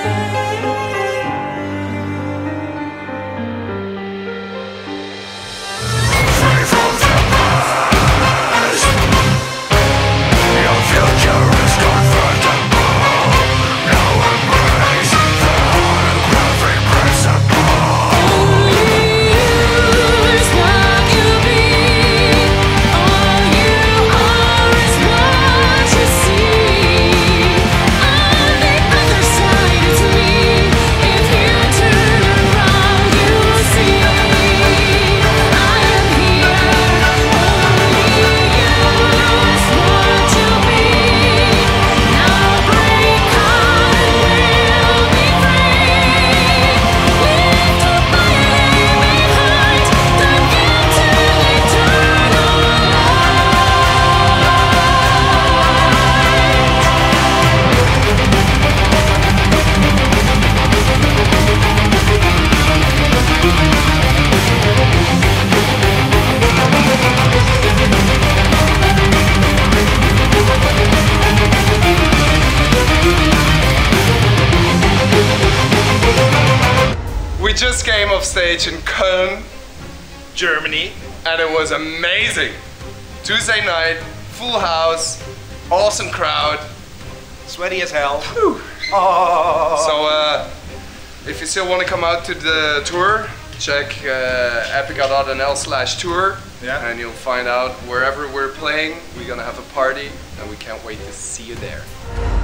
We just came off stage in Köln, Germany, and it was amazing. Tuesday night, full house, awesome crowd. sweaty as hell. Whew. Oh. So if you still want to come out to the tour, check epica.nl/tour, and you'll find out wherever we're playing. We're gonna have a party, and we can't wait to see you there.